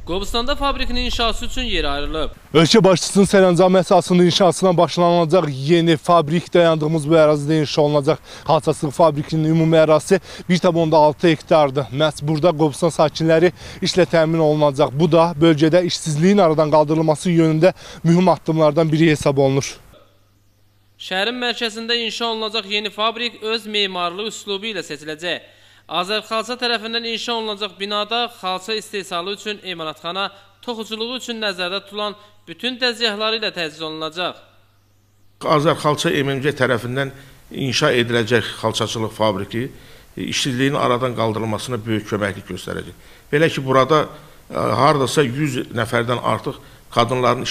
Qobustanda fabrikinin inşası üçün yeri ayrılıb. Ölkə başçısının sərəncamı əsasında inşasına başlanılacaq yeni fabrik dayandığımız bu ərazidə inşa olunacaq. Xalçaçılıq fabrikinin ümumi ərazisi 1,6 hektardır. Məhz burada Qobustan sakinləri işlə təmin olunacaq. Bu da bölgədə işsizliyin aradan qaldırılması yönündə mühüm addımlardan biri hesab olunur. Şəhərin mərkəzində inşa olunacaq yeni fabrik öz memarlıq üslubu ilə seçiləcək. Azərxalça tərəfindən inşa olunacaq binada xalça istehsalı üçün emalatxana, toxuculuğu üçün nəzərdə tutulan bütün dəzgahları ilə təchiz olunacaq. Azərxalça MMC tərəfindən inşa ediləcək xalçaçılıq fabriki işsizliyin aradan qaldırılmasına böyük köməklik göstərəcək. Belə ki, burada hardasa 100 nəfərdən artıq qadınların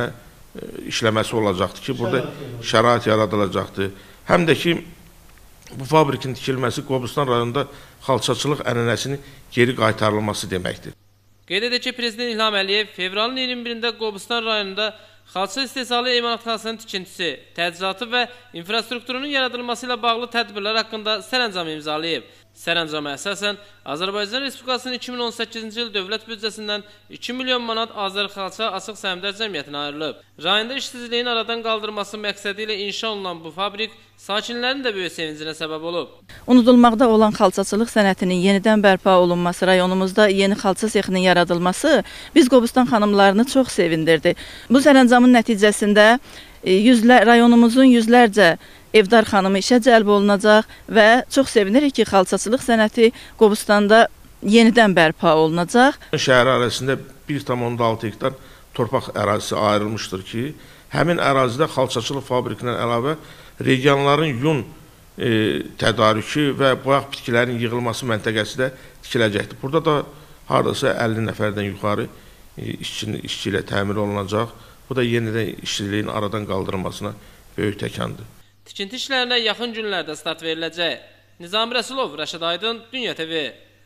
işləməsi olacaqdır ki, burada şərait yaradılacaqdır. Həm də ki, bu fabrikin tikilməsi Qobustan rayonunda xalçaçılıq ənənəsinin geri qaytarılması deməkdir. Qeyd edək ki, Prezident İlham Əliyev fevralın 21-də Qobustan rayonunda xalça istehsalı emalatxanasının tikintisi, təcizatı və infrastrukturunun yaradılması ilə bağlı tədbirlər haqqında sərəncam imzalayıb. Sərəncama əsasən Azərbaycan Respublikasının 2018-ci il dövlət büdcəsindən 2 milyon manat Azərxalça Açıq Səhmdar Cəmiyyətinə ayrılıb. Rayonda işsizliyin aradan qaldırılması məqsədi ilə inşa olunan bu fabrik sakinlərin də böyük sevincinə səbəb olub. Unudulmaqda olan xalçaçılıq sənətinin yenidən bərpa olunması, rayonumuzda yeni xalça sexinin yaradılması biz Qobustan xanımlarını çox sevindirdi. Bu sərəncamın nəticəsində rayonumuzun yüzlərcə evdar xanımı işə cəlb olunacaq və çox sevinirik ki, xalçaçılıq sənəti Qobustanda yenidən bərpa olunacaq. Şəhər ərazisində 1,6 hektar torpaq ərazisi ayrılmışdır ki, həmin ərazidə xalçaçılıq fabrikindən əlavə regionların yun tədarükü və boyaq bitkilərin yığılması məntəqəsi də tikiləcəkdir. Burada da hardasa 50 nəfərdən yuxarı işçi ilə təmin olunacaq. Bu da yenidən işçiliyin aradan qaldırılmasına böyük təkandır. Tikinti işlərinə yaxın günlərdə start veriləcək. Nizami Rəsulov, Rəşid Aydın, Dünya TV.